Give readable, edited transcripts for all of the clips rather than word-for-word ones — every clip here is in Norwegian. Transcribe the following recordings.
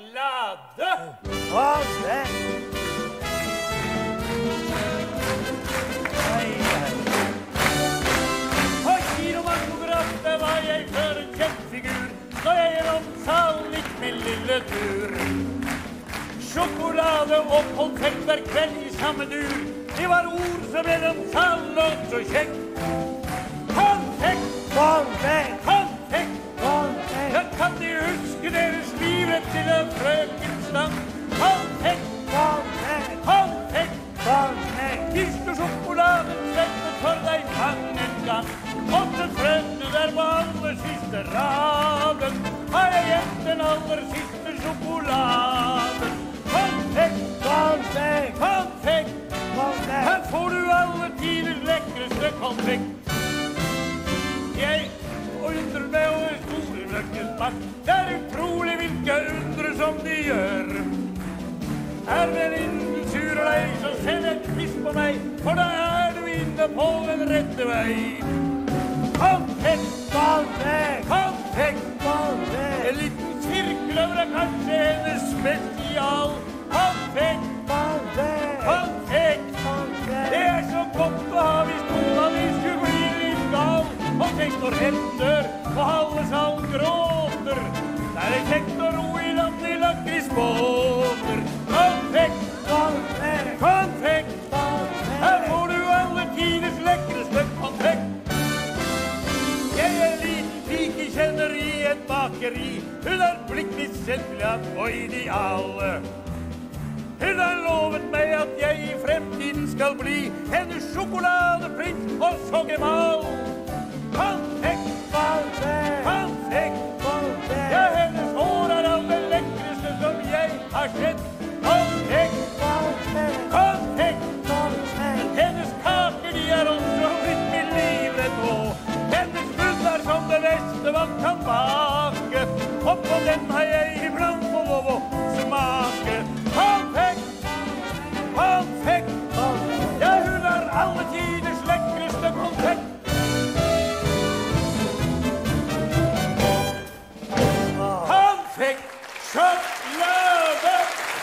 sjokolade! På kilomatogrammet var jeg før en kjentfigur, når jeg gjennom salen gikk min lille tur. Sjokolade og konfekt hver kveld i samme dur, det var ord som gjennom salen låt så kjekt. Konfekt! Konfekt! Konfekt! Konfekt! Ja, kan de huske deres livrett til en frøkens navn? Konfekt! Konfekt! Konfekt! Konfekt! Kiste sjokoladen svettet for deg mang en gang. Og til frøkene der på aller siste raden har jeg gjemt den aller siste sjokoladen. Konfekt! Konfekt! Konfekt! Konfekt! Her får du alle tiders lekreste konfekt. Jeg undrer meg over store mørkens makt. Det er utrolig hvilke undre som de gjør. Er venninnen sur og lei, så send et kyss på meg, for da er du inne på den rette vei. Konfekt! Konfekt! Konfekt! Konfekt! En liten sirkeløver er kanskje hennes spesial. Konfekt! Konfekt! Konfekt! Det er så godt å ha hvis noen av de skulle bli litt gal. Og tenk når henne dør, og halve salen gråter. Der er kjekt å ro i land i lakrisbåter. Konfekt! Konfekt! Konfekt! Her får du alle tiders lekreste konfekt. Jeg er liten pike, kjenner i et bakeri. Hun er blikkvissentlagt og ideale. Hun har lovet meg at jeg i fremtiden skal bli hennes sjokoladeprins og så gemal. Konfekt! Konfekt! Konfekt! Konfekt! Ja, hennes hår er av det lekreste som jeg har sett. Konfekt! Konfekt! Konfekt! Konfekt! Hennes kaker, de er også blitt min livrett nå. Hennes bunn er som det beste man kan bake. Og på den har jeg iblant fått lov å smake. Konfekt! Konfekt! Ja, hun er alle tiders lekreste konfekt. Konfekt! Sjokolade!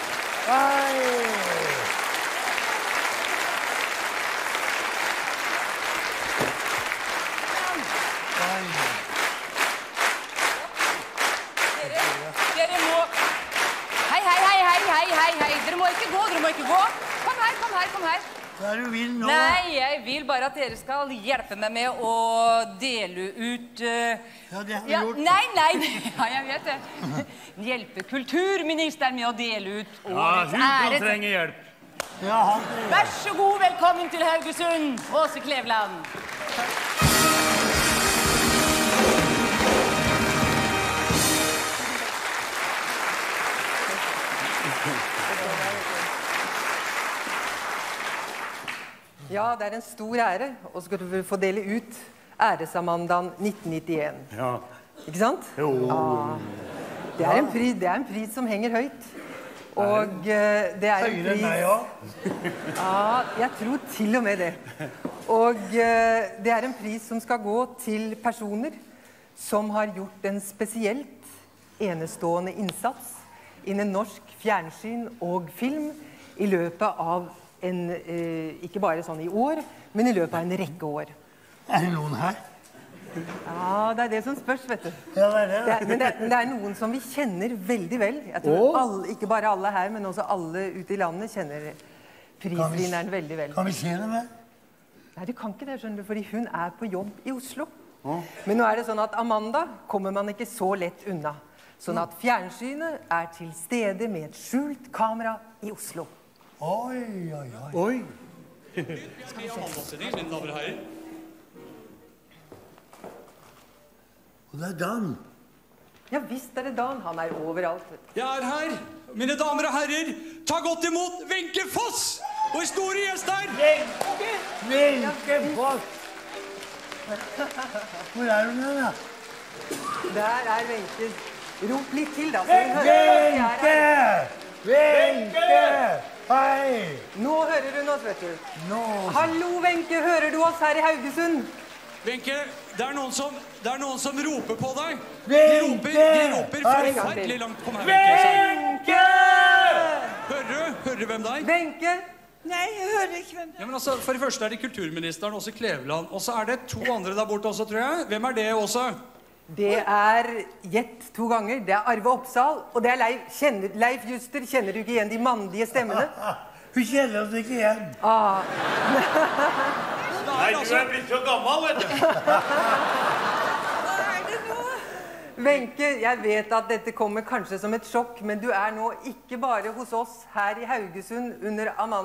Dere må... Hei. Dere må ikke gå. Kom her. Hva er det du vil nå? Nei, jeg vil bare at dere skal hjelpe meg med å dele ut... Ja, det har vi gjort. Nei. Ja, jeg vet det. Hjelpe kulturministeren med å dele ut årets hun ære. kan trenge hjelp. Ja, Vær så god, velkommen til Haugesund, Åse Kleveland. Ja, det er en stor ære, og skal du få dele ut æresamandagen 1991. Ja. Ikke sant? Jo. Ja. Det er en pris som henger høyt. Og det er en Høyere enn pris... meg også. Ja, jeg tror til og med det. Og det er en pris som skal gå til personer som har gjort en spesielt enestående innsats innen norsk fjernsyn og film i løpet av en, ikke bare sånn i år, men i løpet av en rekke år. Er det noen her? Ja, det er det som spørs, vet du. Ja, det er det. Men det er noen som vi kjenner veldig vel. Jeg tror alle, ikke bare alle her, men også alle ute i landet kjenner prisvinneren veldig vel. Kan vi se det med? Nei, du kan ikke det, skjønner du, fordi hun er på jobb i Oslo. Men nå er det sånn at Amanda kommer man ikke så lett unna. Sånn at fjernsynet er til stede med et skjult kamera i Oslo. Oi. Skal gi Amanda-sending, mine damer og herrer. Og det er Dan. Ja, visst er det Dan. Han er overalt. Jeg er her, mine damer og herrer. Ta godt imot Wenche Foss, vår store gjest her. Wenche Foss. Hvor er hun her, da? Der er Wenche. Rop litt til, da. Wenche! Hei! Nå hører hun oss, vet du. Nå. Hallo, Wenche. Hører du oss her i Haugesund? Wenche, det er noen som roper på deg. Wenche! De roper forferdelig langt. Kom her, Wenche. Hører du hvem det er? Wenche! Nei, jeg hører ikke hvem det Ja, men altså, for det første er det kulturministeren, også Kleveland. Og så er det 2 andre der borte også, tror jeg. Hvem er det også? Det er gjett 2 ganger. Det er Arve Oppsal, og det er Leif Juster. Kjenner du ikke igjen de mannlige stemmene? Hun kjenner oss ikke igjen. Nei, du er blitt så gammel, vet du. Hva er det nå? Wenche, jeg vet at dette kommer kanskje som et sjokk, men du er nå ikke bare hos oss her i Haugesund under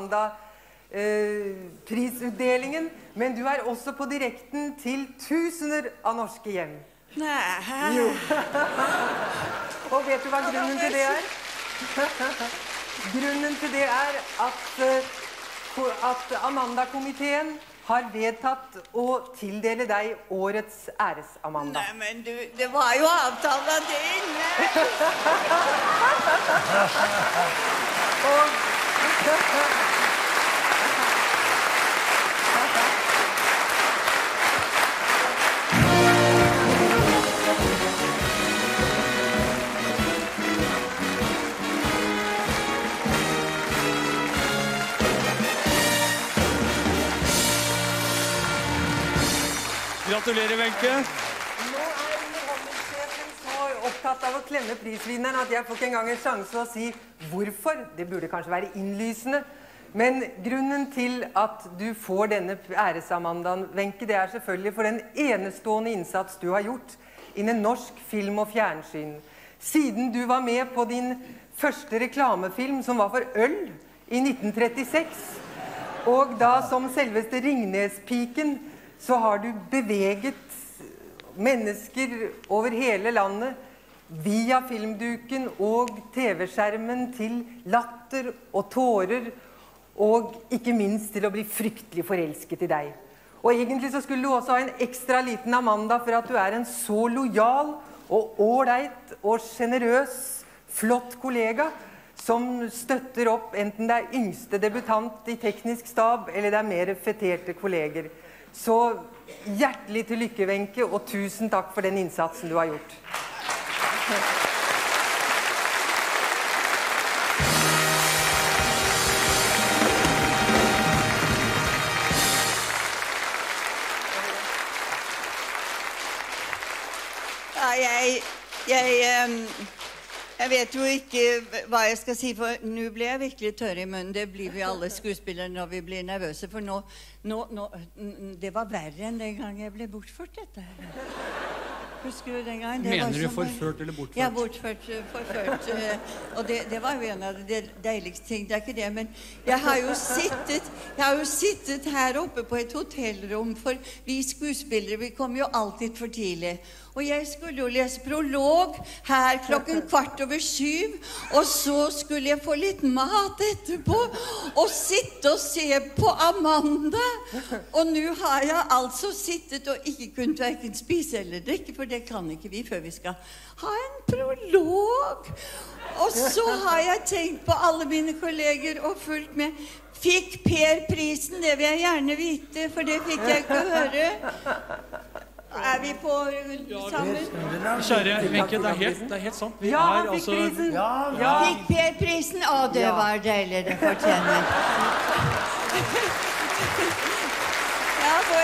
Amanda-prisutdelingen, men du er også på direkten til tusener av norske hjem. Nei. Jo. Og vet du hva grunnen til det er? Grunnen til det er at Amanda-komiteen har vedtatt å tildele deg årets æres-Amanda. Nei, men du, det var jo avtalen det inne. Gratulerer, Wenche. Nå er underholdningssjefen så opptatt av å klemme prisvinneren at jeg får ikke engang en sjanse å si hvorfor. Det burde kanskje være innlysende. Men grunnen til at du får denne æresamandaen, Wenche, det er selvfølgelig for den enestående innsats du har gjort innen norsk film og fjernsyn. Siden du var med på din første reklamefilm, som var for øl, i 1936, og da som selveste Ringnespiken, så har du beveget mennesker over hele landet via filmduken og TV-skjermen til latter og tårer, og ikke minst til å bli fryktelig forelsket i deg. Og egentlig så skulle du også ha en ekstra liten Amanda for at du er en så lojal og ålreit og generøs, flott kollega som støtter opp enten det er yngste debutant i teknisk stab eller det er mer feterte kolleger. Så hjertelig til lykke, Wenche, og tusen takk for den innsatsen du har gjort. Ja, jeg vet jo ikke hva jeg skal si, for nå ble jeg virkelig tørr i munnen. Det blir vi alle skuespillere når vi blir nervøse, for nå det var verre enn den gang jeg ble bortført, dette her. Husker du den gangen? Mener du forført eller bortført? Ja, forført. Og det var jo en av de deiligste ting, det er ikke det, men jeg har jo sittet her oppe på et hotellrom, for vi skuespillere, vi kommer jo alltid for tidlig. Og jeg skulle jo lese prolog her 7:15, og så skulle jeg få litt mat etterpå, og sitte og se på Amanda. Og nå har jeg altså sittet og ikke kunnet hverken spise eller drikke, for det kan ikke vi før vi skal ha en prolog. Og så har jeg tenkt på alle mine kolleger og fulgt med. Fikk Per prisen? Det vil jeg gjerne vite, for det fikk jeg ikke høre. Er vi på sammen? Kjære Wenche, det er helt sant. Vi Ja, er han fikk altså... prisen! Ja. Fikk Per prisen? Å, det var deilig, det fortjener. Ja, for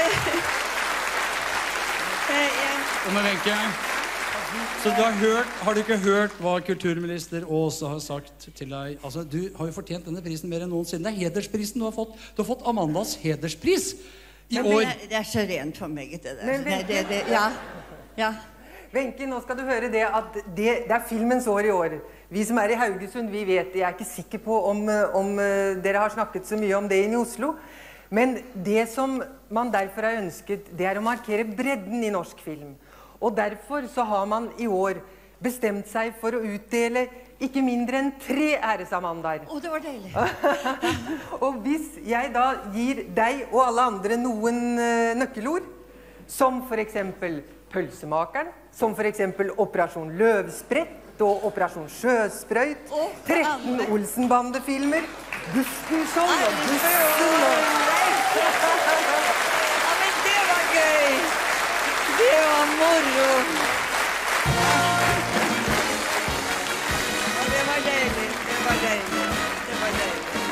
Og med Wenche, så har du ikke hørt hva kulturminister Åse har sagt til deg? Altså, du har jo fortjent denne prisen mer enn noensinne. Det er hedersprisen du har fått. Du har fått Amandas hederspris i år. Det er så rent for meg, det der. Men Wenche, Ja. Wenche, nå skal du høre det at det er filmens år i år. Vi som er i Haugesund, vi vet det. Jeg er ikke sikker på om dere har snakket så mye om det inne i Oslo. Men det som man derfor har ønsket, det er å markere bredden i norsk film. Og derfor så har man i år bestemt seg for å utdele ikke mindre enn 3 æresamandaer. Å, det var deilig. Og hvis jeg da gir deg og alle andre noen nøkkelord, som for eksempel Pølsemakeren, som for eksempel Operasjon Løvsprett og Operasjon Sjøsprøyt, 13 Olsenbande-filmer, Bustenskjold og Busten og... Ja, men det var gøy. Det var moro. Ja, det var deilig.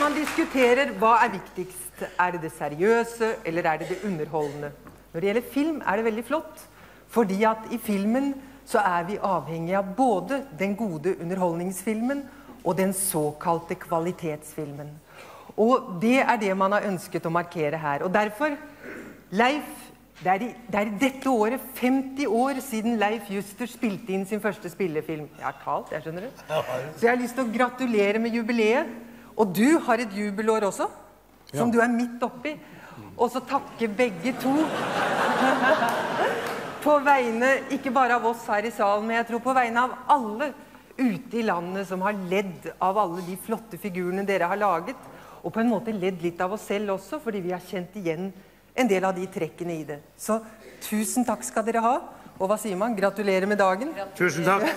man diskuterer hva viktigst. Det seriøse, eller det underholdende? Når det gjelder film det veldig flott, fordi at i filmen så vi avhengig av både den gode underholdningsfilmen og den såkalte kvalitetsfilmen. Og det det man har ønsket å markere her. Og derfor, Leif, det dette året 50 år siden Leif Juster spilte inn sin første spillefilm. Jeg har talt, jeg skjønner det. Så jeg har lyst til å gratulere med jubileet. Og du har et jubelår også, som du midt oppi. Og så takke begge to på vegne, ikke bare av oss her i salen, men jeg tror på vegne av alle ute i landet som har ledd av alle de flotte figurene dere har laget, og på en måte ledd litt av oss selv også, fordi vi har kjent igjen en del av de trekkene i det. Så tusen takk skal dere ha, og hva sier man? Gratulerer med dagen. Tusen takk.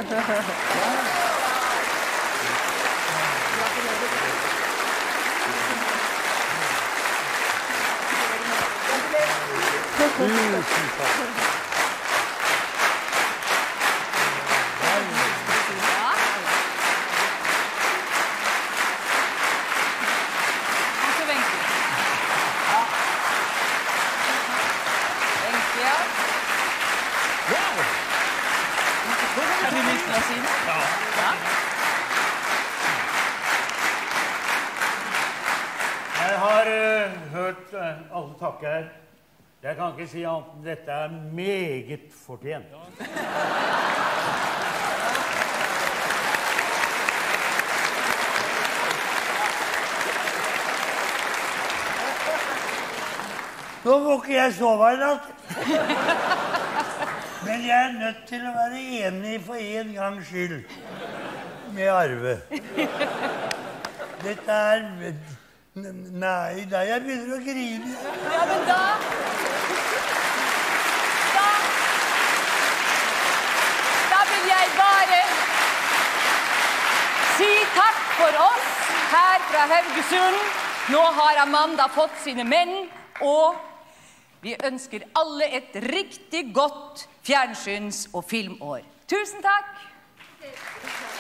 Jeg har hørt alle takke her. Jeg kan ikke si annet enn dette meget fortjent. Nå må ikke jeg sove i natt. Men jeg nødt til å være enig for en gangs skyld med Arve. Dette Nei, da jeg begynner å grine. Ja, men da vil jeg bare si takk for oss her fra Haugesund. Nå har Amanda fått sine menn, og vi ønsker alle et riktig godt fjernsyns- og filmår. Tusen takk!